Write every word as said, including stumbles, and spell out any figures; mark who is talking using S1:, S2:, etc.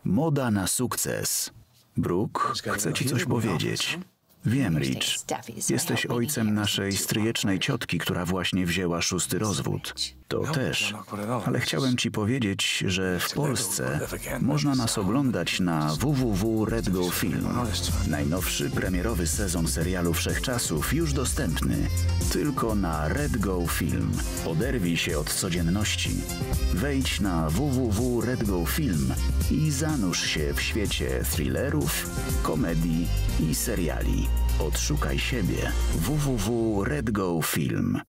S1: Moda na sukces. Brooke, chcę ci coś powiedzieć. Wiem, Rich. Jesteś ojcem naszej stryjecznej ciotki, która właśnie wzięła szósty rozwód. To też. Ale chciałem ci powiedzieć, że w Polsce można nas oglądać na w w w kropka red go film. Najnowszy premierowy sezon serialu Wszechczasów już dostępny. Tylko na Red Go Film. Oderwij się od codzienności. Wejdź na w w w kropka red go film i zanurz się w świecie thrillerów, komedii i seriali. Odszukaj siebie. w w w kropka red go film.